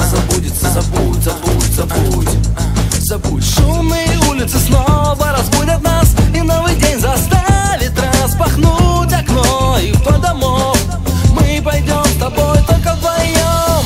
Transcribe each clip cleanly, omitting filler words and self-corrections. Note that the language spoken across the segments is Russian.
забудется. Забудь, забудь, забудь. Забудь. Шумные улицы снова разбудят нас, и новый день заставит распахнуть окно. И вдоль домов мы пойдем с тобой только вдвоем.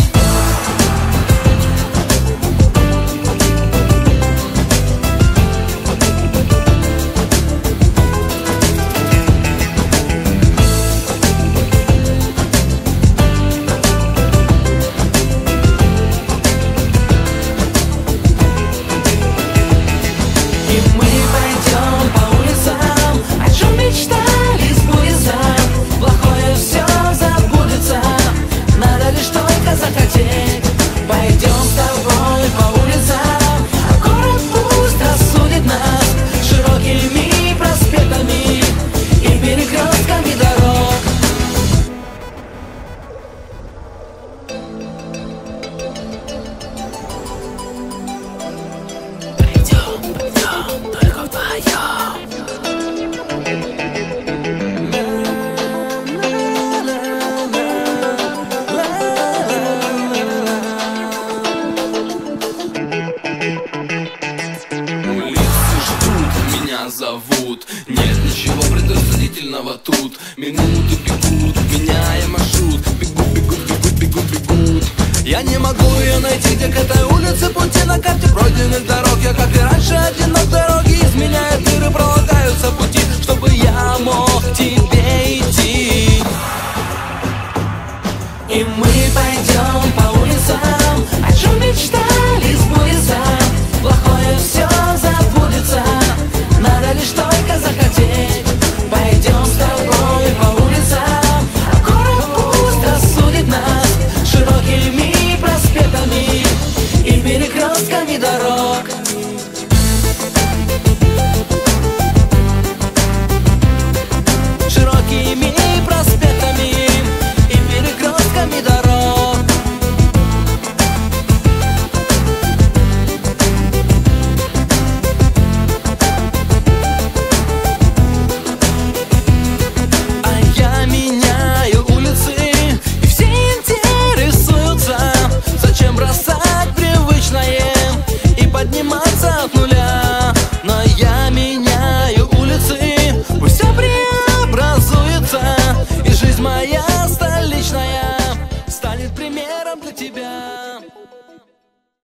Зовут. Нет ничего предосудительного тут. Минуты бегут, меняя маршрут. Бегут, бегут, бегут, бегут, бегут. Я не могу ее найти, где к этой улице пути на карте пройденных дорог. Я, как и раньше, один на дороге изменяет мир и прочь.